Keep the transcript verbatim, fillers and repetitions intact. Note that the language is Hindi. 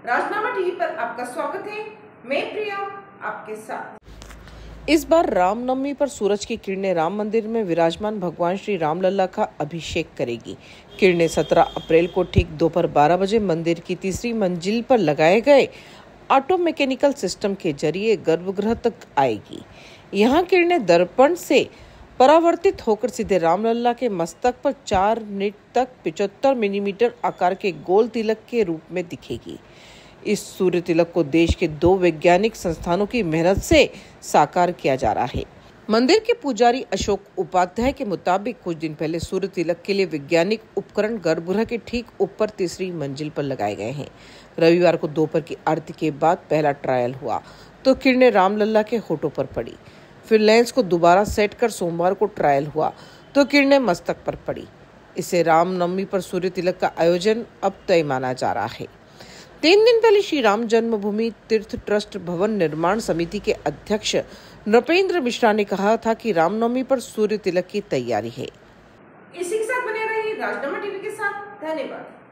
राजनामा टीवी पर आपका स्वागत है। मैं प्रिया आपके साथ। इस बार रामनवमी पर सूरज की किरणें राम मंदिर में विराजमान भगवान श्री राम लल्ला का अभिषेक करेगी। किरणें सत्रह अप्रैल को ठीक दोपहर बारह बजे मंदिर की तीसरी मंजिल पर लगाए गए ऑटो मैकेनिकल सिस्टम के जरिए गर्भगृह तक आएगी। यहाँ किरणें दर्पण से परावर्तित होकर सीधे रामलल्ला के मस्तक पर चार मिनट तक पिचहत्तर मिलीमीटर आकार के गोल तिलक के रूप में दिखेगी। इस सूर्य तिलक को देश के दो वैज्ञानिक संस्थानों की मेहनत से साकार किया जा रहा है। मंदिर के पुजारी अशोक उपाध्याय के मुताबिक कुछ दिन पहले सूर्य तिलक के लिए वैज्ञानिक उपकरण गर्भगृह के ठीक ऊपर तीसरी मंजिल पर लगाए गए हैं। रविवार को दोपहर की आरती के बाद पहला ट्रायल हुआ तो किरणें रामलल्ला के होठों पर पड़ी। फिर लेंस को दोबारा सेट कर सोमवार को ट्रायल हुआ तो किरणें मस्तक पर पड़ी। इसे रामनवमी पर सूर्य तिलक का आयोजन अब तय माना जा रहा है। तीन दिन पहले श्री राम जन्मभूमि तीर्थ ट्रस्ट भवन निर्माण समिति के अध्यक्ष नृपेंद्र मिश्रा ने कहा था कि रामनवमी पर सूर्य तिलक की तैयारी है। इसी के साथ बने रहिए राजनामा टीवी के साथ। धन्यवाद।